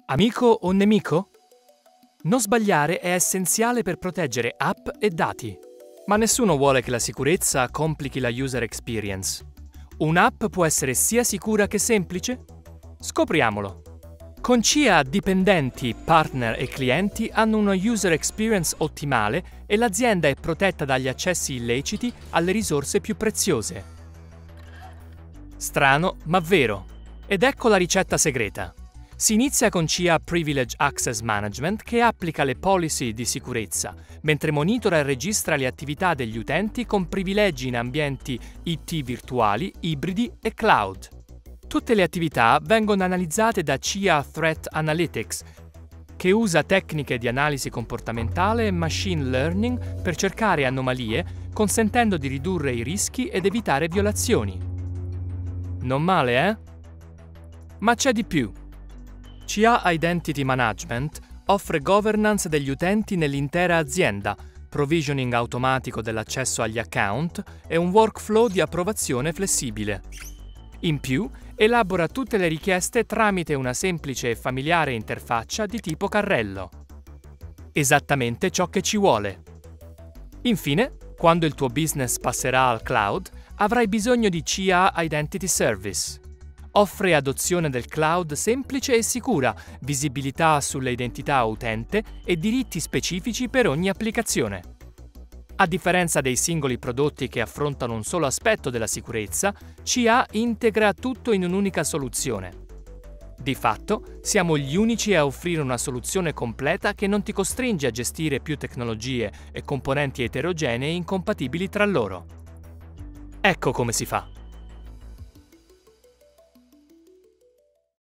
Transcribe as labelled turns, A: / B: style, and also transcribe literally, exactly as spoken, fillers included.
A: Amico o nemico? Non sbagliare è essenziale per proteggere app e dati. Ma nessuno vuole che la sicurezza complichi la user experience. Un'app può essere sia sicura che semplice? Scopriamolo! Con C I A dipendenti, partner e clienti hanno una user experience ottimale e l'azienda è protetta dagli accessi illeciti alle risorse più preziose. Strano, ma vero. Ed ecco la ricetta segreta. Si inizia con C I A Privilege Access Management che applica le policy di sicurezza, mentre monitora e registra le attività degli utenti con privilegi in ambienti I T virtuali, ibridi e cloud. Tutte le attività vengono analizzate da C I A Threat Analytics, che usa tecniche di analisi comportamentale e machine learning per cercare anomalie, consentendo di ridurre i rischi ed evitare violazioni. Non male, eh? Ma c'è di più. C I A Identity Management offre governance degli utenti nell'intera azienda, provisioning automatico dell'accesso agli account e un workflow di approvazione flessibile. In più, elabora tutte le richieste tramite una semplice e familiare interfaccia di tipo carrello. Esattamente ciò che ci vuole. Infine, quando il tuo business passerà al cloud, avrai bisogno di C I A Identity Service. Offre adozione del cloud semplice e sicura, visibilità sulle identità utente e diritti specifici per ogni applicazione. A differenza dei singoli prodotti che affrontano un solo aspetto della sicurezza, C I A integra tutto in un'unica soluzione. Di fatto, siamo gli unici a offrire una soluzione completa che non ti costringe a gestire più tecnologie e componenti eterogenei incompatibili tra loro. Ecco come si fa.